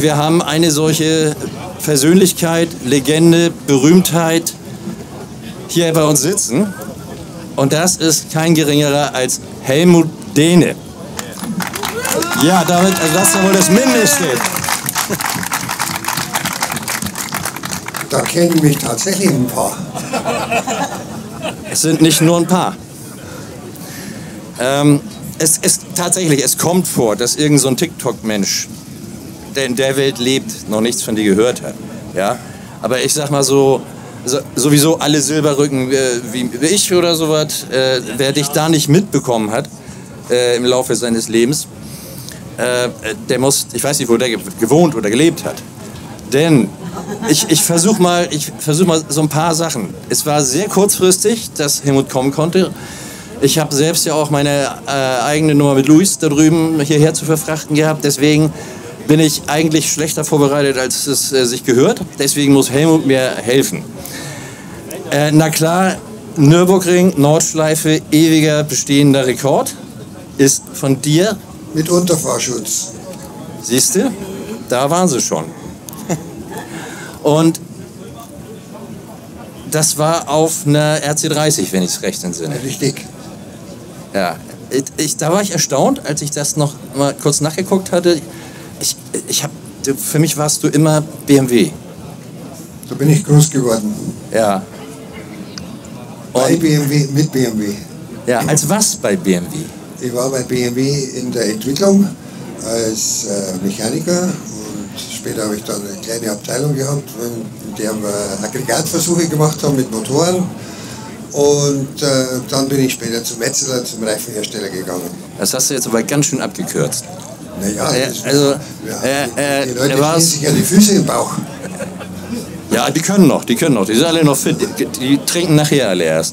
wir haben eine solche Persönlichkeit, Legende, Berühmtheit hier bei uns sitzen. Und das ist kein geringerer als Helmut Dehne. Ja, damit, also das ist ja wohl das Mindeste. Da kennen mich tatsächlich ein paar. Es sind nicht nur ein paar. Es kommt vor, dass irgend so ein TikTok-Mensch, der in der Welt lebt, noch nichts von dir gehört hat. Ja? Aber ich sag mal sowieso alle Silberrücken wie ich oder sowas, wer dich da nicht mitbekommen hat im Laufe seines Lebens, der muss, ich weiß nicht, wo der gewohnt oder gelebt hat. Denn ich versuche mal so ein paar Sachen. Es war sehr kurzfristig, dass Helmut kommen konnte. Ich habe selbst ja auch meine eigene Nummer mit Luis da drüben hierher zu verfrachten gehabt. Deswegen bin ich eigentlich schlechter vorbereitet, als es sich gehört. Deswegen muss Helmut mir helfen. Na klar, Nürburgring, Nordschleife, ewiger bestehender Rekord ist von dir. Mit Unterfahrschutz. Siehst du, da waren sie schon. Und das war auf einer RC30, wenn ich es recht entsinne. Richtig. Ja, da war ich erstaunt, als ich das noch mal kurz nachgeguckt hatte. Für mich warst du immer BMW. So bin ich groß geworden. Ja. Bei BMW, mit BMW. Ja, als was bei BMW? Ich war bei BMW in der Entwicklung als Mechaniker und später habe ich dann eine kleine Abteilung gehabt, in der wir Aggregatversuche gemacht haben mit Motoren. Und dann bin ich später zum Metzeler, zum Reifenhersteller gegangen. Das hast du jetzt aber ganz schön abgekürzt. Naja, die Leute stehen sich ja die Füße im Bauch. Ja, die können noch, die sind alle noch fit, die trinken nachher alle erst.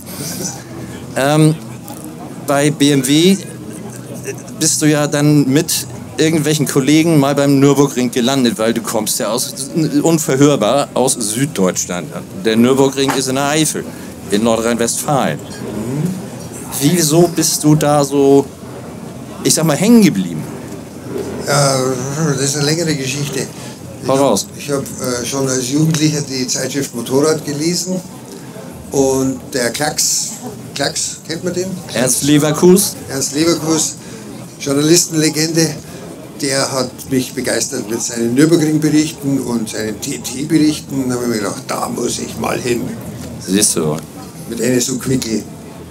Bei BMW bist du ja dann mit irgendwelchen Kollegen mal beim Nürburgring gelandet, weil du kommst ja unverhörbar aus Süddeutschland. Der Nürburgring ist in der Eifel, in Nordrhein-Westfalen. Wieso bist du da so, ich sag mal, hängen geblieben? Ja, das ist eine längere Geschichte. Ich habe schon als Jugendlicher die Zeitschrift Motorrad gelesen und der Klacks, kennt man den? Ernst Leverkus, Journalistenlegende, der hat mich begeistert mit seinen Nürburgring-Berichten und seinen TT-Berichten. Da habe ich mir gedacht, da muss ich mal hin. Siehst du. Mit NSU Quickly.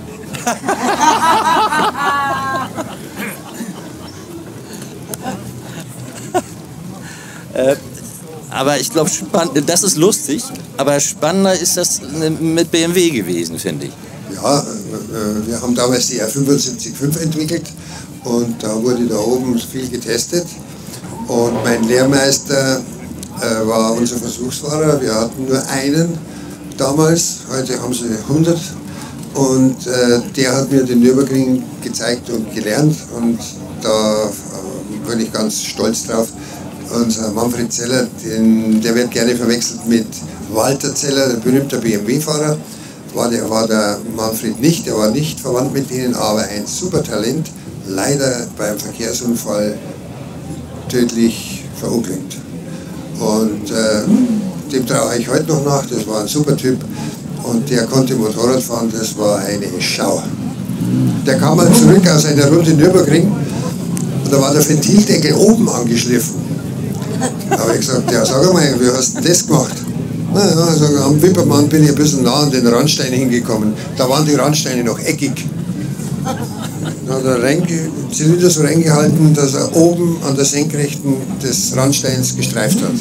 Aber ich glaube, das ist lustig, aber spannender ist das mit BMW gewesen, finde ich. Ja, wir haben damals die R75 entwickelt und da wurde da oben viel getestet. Und mein Lehrmeister war unser Versuchsfahrer. Wir hatten nur einen damals, heute haben sie 100. Und der hat mir den Nürburgring gezeigt und gelernt und da bin ich ganz stolz drauf. Unser Manfred Zeller, der wird gerne verwechselt mit Walter Zeller, der berühmte BMW-Fahrer. War der Manfred nicht, der war nicht verwandt mit denen, aber ein super Talent, leider beim Verkehrsunfall tödlich verunglückt. Und dem traue ich heute noch nach, das war ein super Typ und der konnte Motorrad fahren, das war eine Schau. Der kam mal zurück aus einer Runde Nürburgring und da war der Ventildeckel oben angeschliffen. Da habe ich gesagt, ja sag mal, wie hast du das gemacht? Naja, sag, am Wippermann bin ich ein bisschen nah an den Randstein hingekommen. Da waren die Randsteine noch eckig. Dann hat er den Zylinder so reingehalten, dass er oben an der Senkrechten des Randsteins gestreift hat.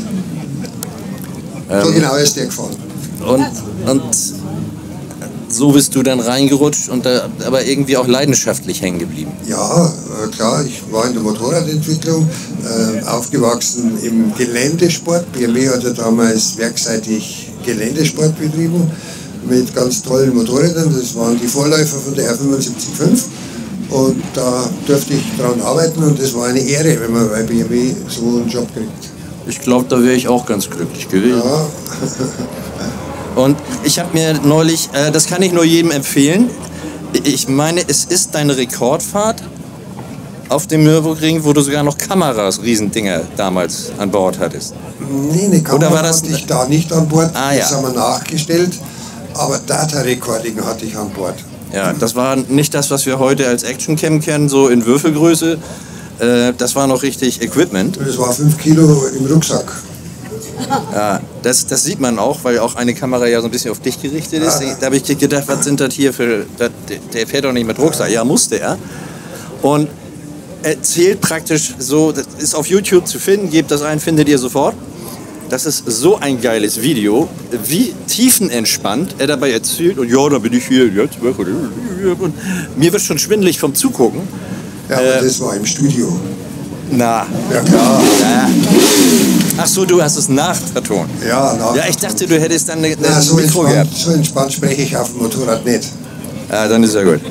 So genau ist der gefahren. Und so bist du dann reingerutscht und aber irgendwie auch leidenschaftlich hängen geblieben. Ja, klar, ich war in der Motorradentwicklung, aufgewachsen im Geländesport. BMW hat ja damals werkseitig Geländesport betrieben mit ganz tollen Motorrädern. Das waren die Vorläufer von der R75 und da durfte ich daran arbeiten und das war eine Ehre, wenn man bei BMW so einen Job kriegt. Ich glaube, da wäre ich auch ganz glücklich gewesen. Ja. Und ich habe mir neulich, das kann ich nur jedem empfehlen, ich meine, es ist deine Rekordfahrt auf dem Nürburgring, wo du sogar noch Kameras, Riesendinger damals an Bord hattest? Nee, eine Kamera Oder war das hatte ich da nicht an Bord, Ah, das ja. haben wir nachgestellt, aber Data Recording hatte ich an Bord. Ja, das war nicht das, was wir heute als Actioncam kennen, so in Würfelgröße. Das war noch richtig Equipment. Und es war 5 Kilo im Rucksack. Ja, das sieht man auch, weil auch eine Kamera ja so ein bisschen auf dich gerichtet ist. Da habe ich gedacht, was sind das hier für... Der fährt doch nicht mit Rucksack. Ja, musste er. Und erzählt praktisch so, das ist auf YouTube zu finden, gebt das ein, findet ihr sofort. Das ist so ein geiles Video, wie tiefenentspannt er dabei erzählt. Und ja, da bin ich hier jetzt. Und mir wird schon schwindelig vom Zugucken. Ja, aber das war im Studio. Na. Ja, klar. Ja. Ach so, du hast es nachvertont. Ja, Ja, ich dachte, du hättest dann eine so Mikro gehabt. So entspannt spreche ich auf dem Motorrad nicht. Ja, dann ist ja gut.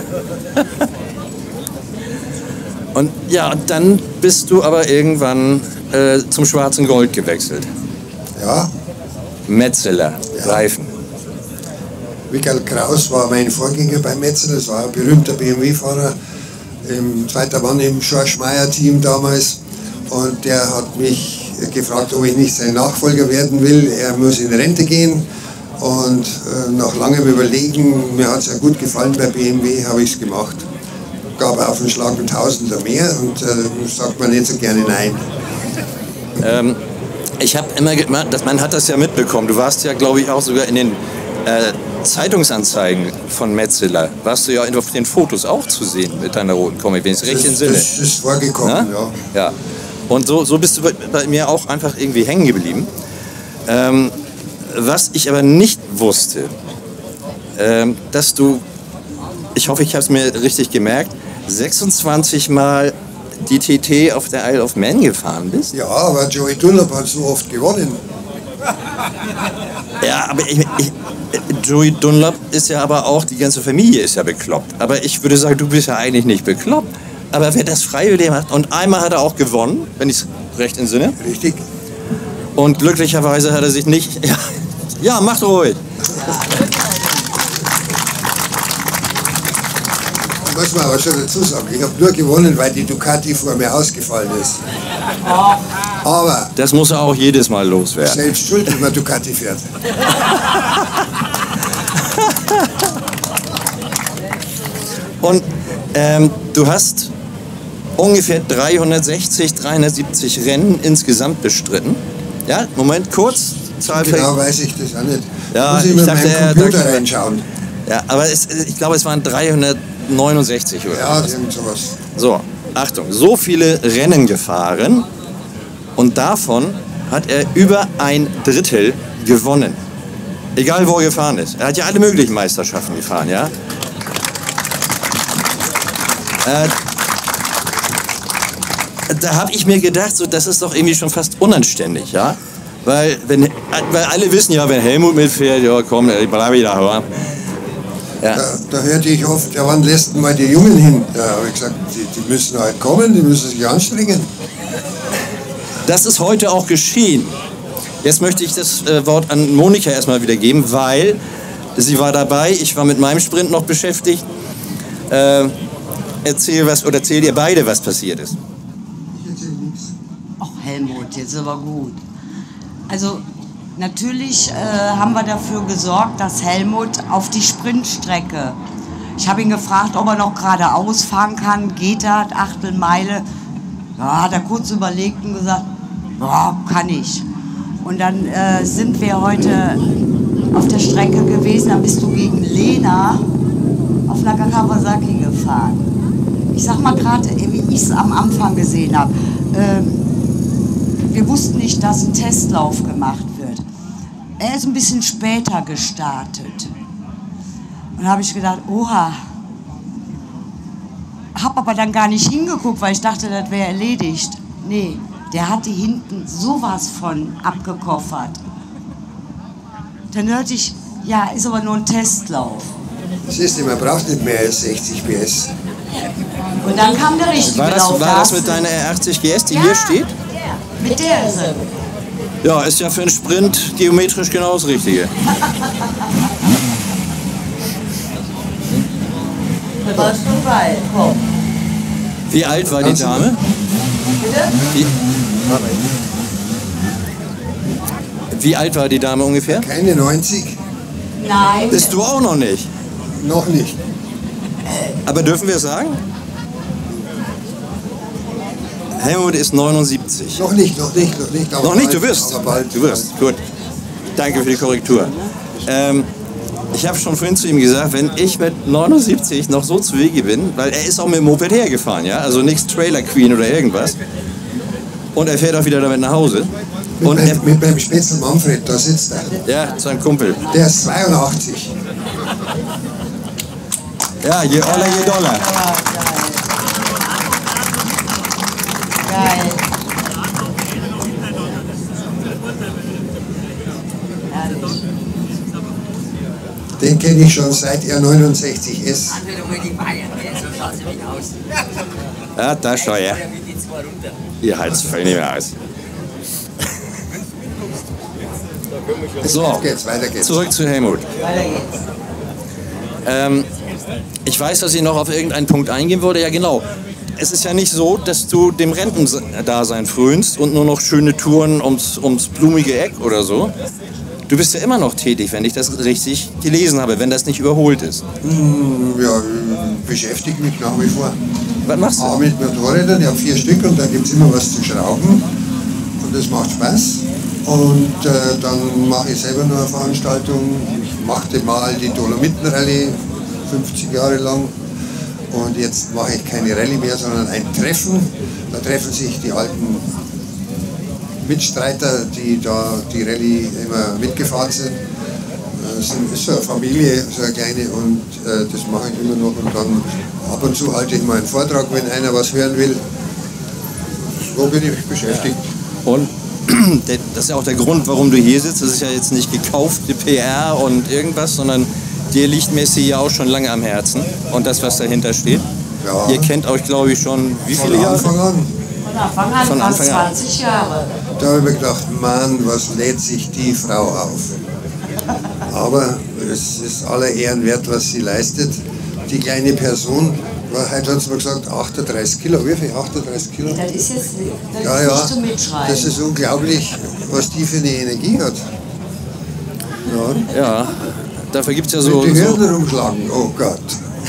Und ja, dann bist du aber irgendwann zum Schwarzen Gold gewechselt. Ja, Metzeler, Reifen. Michael Kraus war mein Vorgänger bei Metzeler, das war ein berühmter BMW-Fahrer, zweiter Mann im Schorsch-Meyer-Team damals. Und der hat mich gefragt, ob ich nicht sein Nachfolger werden will. Er muss in Rente gehen. Und nach langem Überlegen, mir hat es ja gut gefallen bei BMW, habe ich es gemacht. Gab auf den Schlag ein Tausender mehr und sagt man nicht so gerne nein. Ich habe immer gemacht, man hat das ja mitbekommen. Du warst ja, glaube ich, auch sogar in den Zeitungsanzeigen von Metzeler. Warst du ja auf den Fotos auch zu sehen mit deiner roten Kombi, wenn ich es recht entsinne. Das ist vorgekommen, ja. Ja. Und so bist du bei mir auch einfach irgendwie hängen geblieben. Was ich aber nicht wusste, dass du, ich hoffe, ich habe es mir richtig gemerkt, 26 Mal die TT auf der Isle of Man gefahren bist. Ja, aber Joey Dunlop hat so oft gewonnen. Ja, aber Joey Dunlop ist ja aber auch, die ganze Familie ist ja bekloppt. Aber ich würde sagen, du bist ja eigentlich nicht bekloppt. Aber wer das freiwillig macht, und einmal hat er auch gewonnen, wenn ich es recht entsinne. Richtig. Und glücklicherweise hat er sich nicht... Ja, macht ruhig. Muss man aber schon dazu sagen, ich habe nur gewonnen, weil die Ducati vor mir ausgefallen ist. Aber Das muss er auch jedes Mal loswerden. selbst schuld, wenn man Ducati fährt. Und du hast ungefähr 360, 370 Rennen insgesamt bestritten. Ja, Moment, kurz. Genau weiß ich das auch nicht. Ja, Muss ich ich mal dachte, meinen Computer reinschauen. Ja, aber ich glaube, es waren 369 oder Ja, was. irgend sowas. So, Achtung, so viele Rennen gefahren und davon hat er über ein Drittel gewonnen. Egal, wo er gefahren ist. Er hat ja alle möglichen Meisterschaften gefahren, ja. Da habe ich mir gedacht, so, das ist doch irgendwie schon fast unanständig, ja. Weil alle wissen ja, wenn Helmut mitfährt, ja komm, bleib ich da. Ja. Da hörte ich oft, ja, wann lässt denn mal die Jungen hin? Da habe ich gesagt, die müssen halt kommen, die müssen sich anstrengen. Das ist heute auch geschehen. Jetzt möchte ich das Wort an Monika erstmal wieder geben, weil sie war dabei, ich war mit meinem Sprint noch beschäftigt. Erzähl ihr beide, was passiert ist. Ich erzähle nichts. Ach Helmut, jetzt aber gut. Also natürlich haben wir dafür gesorgt, dass Helmut auf die Sprintstrecke. Ich habe ihn gefragt, ob er noch geradeaus fahren kann. Geht das? Achtelmeile? Ja, hat er kurz überlegt und gesagt, ja, kann ich. Und dann sind wir heute auf der Strecke gewesen. Dann bist du gegen Lena auf Kawasaki gefahren. Ich sag mal gerade, wie ich es am Anfang gesehen habe. Wir wussten nicht, dass ein Testlauf gemacht wird. Er ist ein bisschen später gestartet. Und da habe ich gedacht, oha. Hab aber dann gar nicht hingeguckt, weil ich dachte, das wäre erledigt. Nee, der hatte hinten sowas von abgekoffert. Dann hörte ich, ja, ist aber nur ein Testlauf. Siehst du, man braucht nicht mehr als 60 PS. Und dann kam der richtige Lauf. War das mit deiner R80 GS, die hier steht? Mit der ist er. Ja, ist ja für einen Sprint geometrisch genau das Richtige. Da warst du bei, komm. Wie alt war die Dame? Wie alt war die Dame ungefähr? Keine 90. Nein. Bist du auch noch nicht? Noch nicht. Aber dürfen wir es sagen? Helmut ist 79. Noch nicht. Aber Noch nicht, bald, du wirst. Aber bald. Du wirst, gut. Danke für die Korrektur. Ich habe schon vorhin zu ihm gesagt, wenn ich mit 79 noch so zu Wege bin, weil er ist auch mit dem Moped hergefahren, ja, also nichts Trailer Queen oder irgendwas. Und er fährt auch wieder damit nach Hause. Mit meinem Spätzl Manfred, da sitzt er. Ja, sein Kumpel. Der ist 82. Ja, je Oller, je Dollar. Geil. Den kenne ich schon seit er 69 ist. Ja, da schau her. Ihr halt's voll nicht mehr aus. So, Weiter geht's. zurück zu Helmut. Weiter geht's. Ich weiß, dass ich noch auf irgendeinen Punkt eingehen würde. Ja, genau. Es ist ja nicht so, dass du dem Rentendasein frönst und nur noch schöne Touren ums blumige Eck oder so. Du bist ja immer noch tätig, wenn ich das richtig gelesen habe, wenn das nicht überholt ist. Ja, beschäftige mich nach wie vor. Was machst du? A mit Motorrädern, ich habe 4 Stück und da gibt es immer was zu schrauben. Und das macht Spaß. Und dann mache ich selber noch eine Veranstaltung. Ich machte mal die Dolomiten-Rallye 50 Jahre lang. Und jetzt mache ich keine Rallye mehr, sondern ein Treffen. Da treffen sich die alten Mitstreiter, die da die Rallye immer mitgefahren sind. Das ist so eine Familie, so eine kleine, und das mache ich immer noch. Und dann ab und zu halte ich mal einen Vortrag, wenn einer was hören will. So bin ich beschäftigt. Und das ist ja auch der Grund, warum du hier sitzt. Das ist ja jetzt nicht gekaufte PR und irgendwas, sondern dir liegt Messi ja auch schon lange am Herzen und das, was dahinter steht. Ja. Ihr kennt euch, glaube ich, schon wie viele Jahre? Von Anfang an. Von Anfang an, fast 20 Jahre. Da habe ich mir gedacht, Mann, was lädt sich die Frau auf? Aber es ist aller Ehren wert, was sie leistet. Die kleine Person, heute hat sie mir gesagt, 38 Kilo. Wie viel? 38 Kilo? Das ist jetzt Ja, nicht zum Mitschreiben. das ist unglaublich, was die für eine Energie hat. Ja, Ja, dafür gibt es ja so... die Hirn rumschlagen, oh Gott.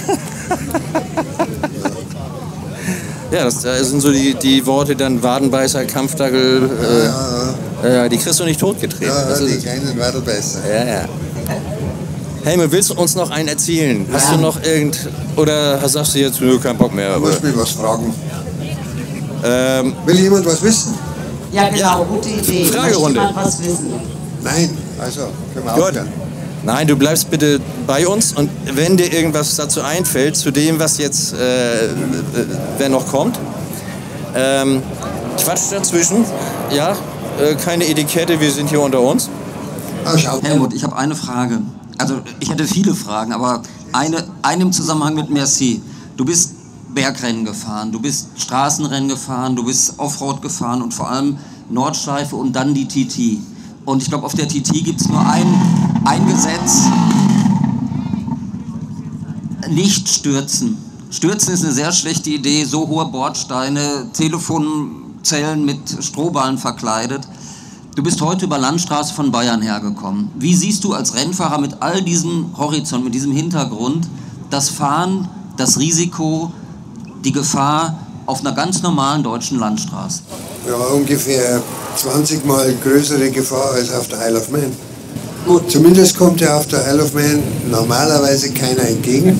Ja, das sind so die Worte dann Wadenbeißer, Kampfdackel, die kriegst du nicht totgetreten. Ja, Das die ist es. kleinen Wadelbeißer. Ja. Helmut, willst du uns noch einen erzählen? Hast du noch oder sagst du jetzt, nö, kein Bock mehr? Du musst mich was fragen. Ähm, Will jemand was wissen? Ja, genau, gute Idee. Fragerunde. Möchte jemand was wissen? Nein, also können wir Gut. aufhören. Nein, du bleibst bitte bei uns und wenn dir irgendwas dazu einfällt, zu dem, was jetzt, wer noch kommt, Quatsch dazwischen, ja, keine Etikette, wir sind hier unter uns. Ah, schau. Helmut, ich habe eine Frage. Also ich hätte viele Fragen, aber eine im Zusammenhang mit Merci. Du bist Bergrennen gefahren, du bist Straßenrennen gefahren, du bist Offroad gefahren und vor allem Nordschleife und dann die TT. Und ich glaube, auf der TT gibt es nur ein Gesetz: nicht stürzen. Stürzen ist eine sehr schlechte Idee, so hohe Bordsteine, Telefonzellen mit Strohballen verkleidet. Du bist heute über Landstraße von Bayern hergekommen. Wie siehst du als Rennfahrer mit all diesem Horizont, mit diesem Hintergrund, das Fahren, das Risiko, die Gefahr auf einer ganz normalen deutschen Landstraße? Ja, ungefähr 20 Mal größere Gefahr als auf der Isle of Man. Gut, zumindest kommt ja auf der Isle of Man normalerweise keiner entgegen.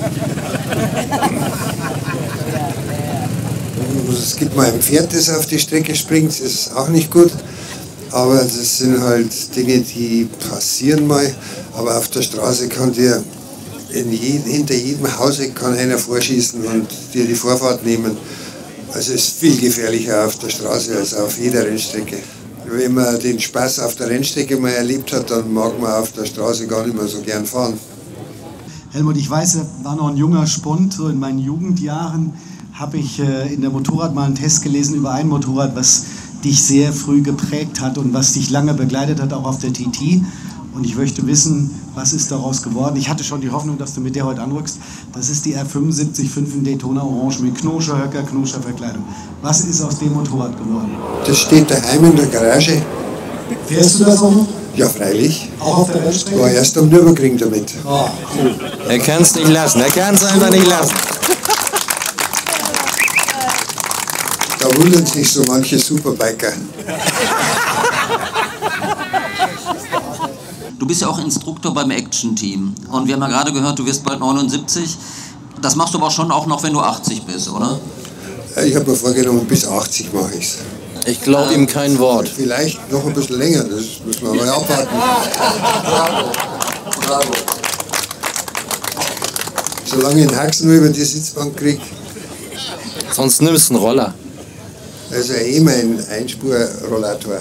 Es gibt mal ein Pferd, das auf die Strecke springt, das ist auch nicht gut. Aber das sind halt Dinge, die passieren mal. Aber auf der Straße kann dir hinter jedem Hause kann einer vorschießen und dir die Vorfahrt nehmen. Also es ist viel gefährlicher auf der Straße als auf jeder Rennstrecke. Wenn man den Spaß auf der Rennstrecke mal erlebt hat, dann mag man auf der Straße gar nicht mehr so gern fahren. Helmut, ich weiß, ich war noch ein junger Spund, so in meinen Jugendjahren habe ich in der Motorrad mal einen Test gelesen über ein Motorrad, was dich sehr früh geprägt hat und was dich lange begleitet hat, auch auf der TT. Und ich möchte wissen, Was ist daraus geworden? Ich hatte schon die Hoffnung, dass du mit der heute anrückst. Das ist die R75 in Daytona Orange mit Knoscher-Höcker, Knoscher-Verkleidung. Was ist aus dem Motorrad geworden? Das steht daheim in der Garage. Fährst du das auch noch? Ja, freilich. Auch auf der Rennstrecke? War erst am Nürburgring damit. Oh, cool. Er kann es nicht lassen, er kann es einfach nicht lassen. Da wundern sich so manche Superbiker. Du bist ja auch Instruktor beim Action-Team. Und wir haben ja gerade gehört, du wirst bald 79. Das machst du aber schon auch noch, wenn du 80 bist, oder? Ich habe mir vorgenommen, bis 80 mache ich es. Ich glaube ihm kein Wort. Vielleicht noch ein bisschen länger, das müssen wir mal abwarten. Bravo. Solange ich den Haxen nur über die Sitzbank kriege, Sonst nimmst du einen Roller. also mein Einspurrollator.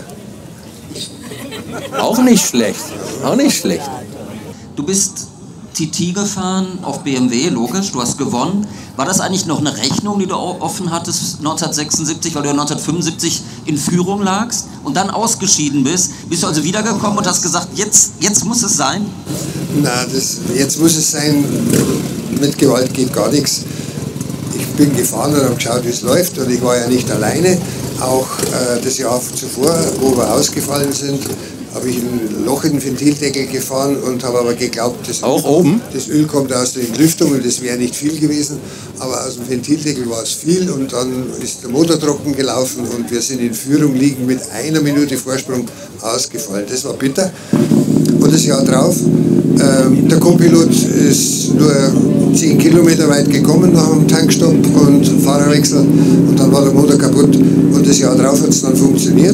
Auch nicht schlecht. Auch nicht schlecht. Du bist TT gefahren auf BMW, logisch, du hast gewonnen. War das eigentlich noch eine Rechnung, die du offen hattest 1976, weil du ja 1975 in Führung lagst und dann ausgeschieden bist? Bist du also wiedergekommen und hast gesagt, jetzt muss es sein? Na, jetzt muss es sein, mit Gewalt geht gar nichts. Ich bin gefahren und habe geschaut, wie es läuft, und ich war ja nicht alleine. Auch das Jahr zuvor, wo wir ausgefallen sind, habe ich ein Loch in den Ventildeckel gefahren und habe aber geglaubt, das Öl kommt aus der Entlüftung und das wäre nicht viel gewesen. Aber aus dem Ventildeckel war es viel, und dann ist der Motor trocken gelaufen und wir sind in Führung liegen mit 1 Minute Vorsprung ausgefallen. Das war bitter. Und das Jahr drauf, der Co-Pilot ist nur 10 Kilometer weit gekommen nach dem Tankstopp und Fahrerwechsel, und dann war der Motor kaputt, und das Jahr drauf hat es dann funktioniert.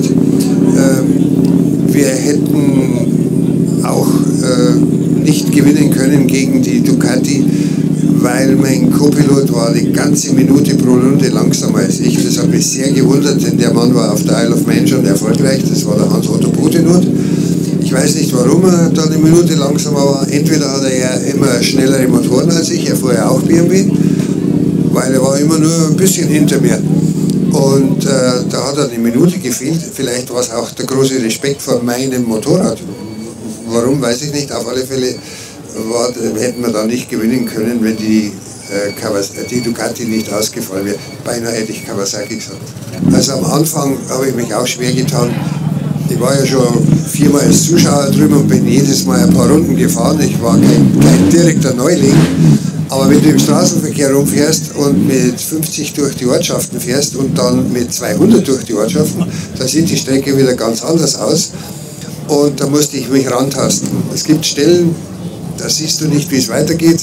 Wir hätten auch nicht gewinnen können gegen die Ducati, weil mein Co-Pilot war die ganze Minute pro Runde langsamer als ich. Das hat mich sehr gewundert, denn der Mann war auf der Isle of Man schon erfolgreich. Das war der Hans-Otto Bodenot. Ich weiß nicht, warum er da eine Minute langsamer war. Entweder hat er ja immer schnellere Motoren als ich, er fuhr ja auch BMW, weil er war immer nur ein bisschen hinter mir. Und da hat er eine Minute gefehlt. Vielleicht war es auch der große Respekt vor meinem Motorrad. Warum, weiß ich nicht. Auf alle Fälle hätten wir da nicht gewinnen können, wenn die Ducati nicht ausgefallen wäre. Beinahe hätte ich Kawasaki gesagt. Also am Anfang habe ich mich auch schwer getan. Ich war ja schon 4-mal als Zuschauer drüben und bin jedes Mal ein paar Runden gefahren. Ich war kein direkter Neuling. Aber wenn du im Straßenverkehr rumfährst und mit 50 durch die Ortschaften fährst und dann mit 200 durch die Ortschaften, da sieht die Strecke wieder ganz anders aus. Und da musste ich mich rantasten. Es gibt Stellen, da siehst du nicht, wie es weitergeht.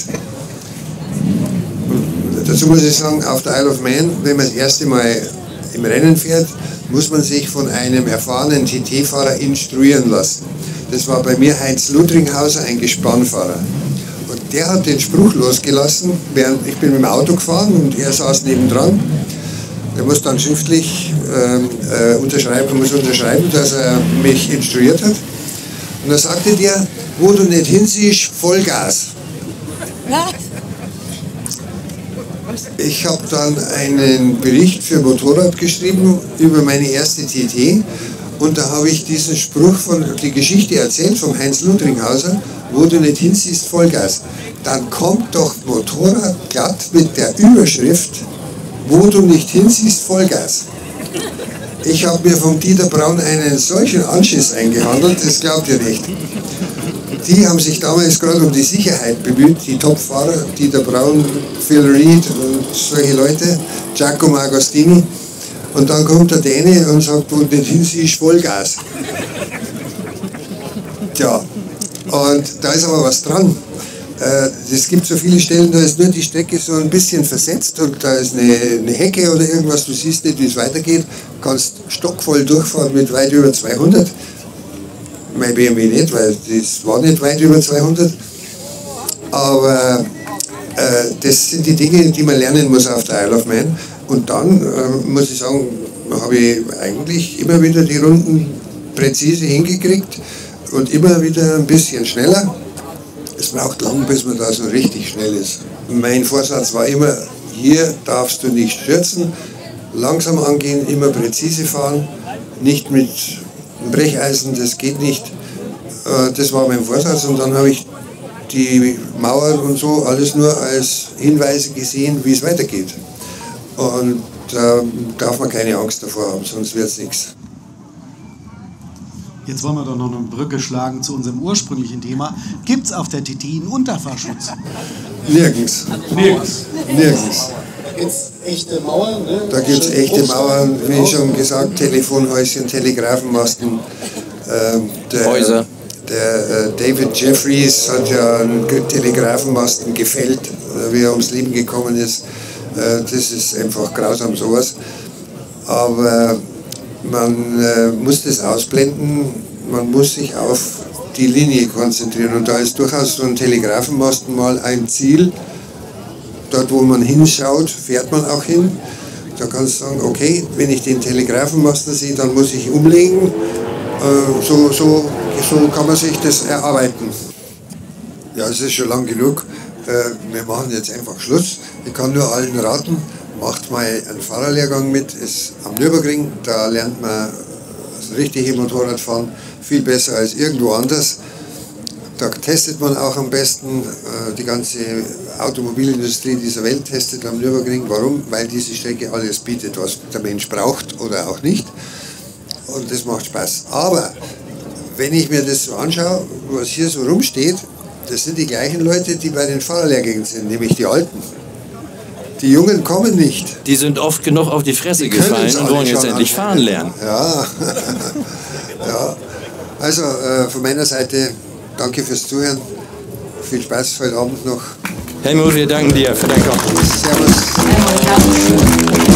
Und dazu muss ich sagen, auf der Isle of Man, wenn man das erste Mal im Rennen fährt, muss man sich von einem erfahrenen TT-Fahrer instruieren lassen. Das war bei mir Heinz Ludringhauser, ein Gespannfahrer. Und der hat den Spruch losgelassen, während ich bin mit dem Auto gefahren und er saß nebendran. Er muss dann schriftlich unterschreiben, dass er mich instruiert hat. Und da sagte der, wo du nicht hinsiehst, Vollgas. Ich habe dann einen Bericht für Motorrad geschrieben über meine erste TT, und da habe ich diesen Spruch die Geschichte erzählt von Heinz Ludringhauser, wo du nicht hinsiehst, Vollgas. Dann kommt doch Motorrad glatt mit der Überschrift, wo du nicht hinsiehst, Vollgas. Ich habe mir vom Dieter Braun einen solchen Anschiss eingehandelt, das glaubt ihr nicht. Die haben sich damals gerade um die Sicherheit bemüht, die Topfahrer, Dieter Braun, Phil Reed und solche Leute, Giacomo Agostini. Und dann kommt der Däne und sagt, wo nicht hinsiehst, Vollgas. Tja, und da ist aber was dran. Es gibt so viele Stellen, da ist nur die Strecke so ein bisschen versetzt und da ist eine Hecke oder irgendwas, du siehst nicht, wie es weitergeht, kannst stockvoll durchfahren mit weit über 200. Mein BMW nicht, weil das war nicht weit über 200. Aber das sind die Dinge, die man lernen muss auf der Isle of Man. Und dann, muss ich sagen, habe ich eigentlich immer wieder die Runden präzise hingekriegt und immer wieder ein bisschen schneller. Es braucht lang, bis man da so richtig schnell ist. Mein Vorsatz war immer, hier darfst du nicht stürzen, langsam angehen, immer präzise fahren, nicht mit einem Brecheisen, das geht nicht. Das war mein Vorsatz, und dann habe ich die Mauern und so alles nur als Hinweise gesehen, wie es weitergeht. Und da darf man keine Angst davor haben, sonst wird es nichts. Jetzt wollen wir doch noch eine Brücke schlagen zu unserem ursprünglichen Thema. Gibt es auf der TT einen Unterfahrschutz? Nirgends. Nirgends. Nirgends. Da gibt es echte Mauern, ne? Da gibt es echte Mauern, wie schon gesagt, Telefonhäuschen, Telegrafenmasten. Häuser. Der David Jeffries hat ja einen Telegrafenmasten gefällt, wie er ums Leben gekommen ist. Das ist einfach grausam sowas. Aber man muss das ausblenden, man muss sich auf die Linie konzentrieren. Und da ist durchaus so ein Telegrafenmasten mal ein Ziel. Dort, wo man hinschaut, fährt man auch hin. Da kannst du sagen, okay, wenn ich den Telegrafenmasten sehe, dann muss ich umlegen. So kann man sich das erarbeiten. Ja, es ist schon lang genug. Wir machen jetzt einfach Schluss. Ich kann nur allen raten, macht mal einen Fahrerlehrgang mit. Ist am Nürburgring, da lernt man das richtige Motorradfahren viel besser als irgendwo anders. Da testet man auch am besten. Die ganze Automobilindustrie dieser Welt testet am Nürburgring. Warum? Weil diese Strecke alles bietet, was der Mensch braucht oder auch nicht. Und das macht Spaß. Aber wenn ich mir das so anschaue, was hier so rumsteht, das sind die gleichen Leute, die bei den Fahrerlehrgängen sind, nämlich die Alten. Die Jungen kommen nicht. Die sind oft genug auf die Fresse gefallen und wollen jetzt endlich fahren lernen. Ja, ja. Also von meiner Seite danke fürs Zuhören. Viel Spaß heute Abend noch. Helmut, wir danken dir für dein Kommen. Servus. Dankeschön.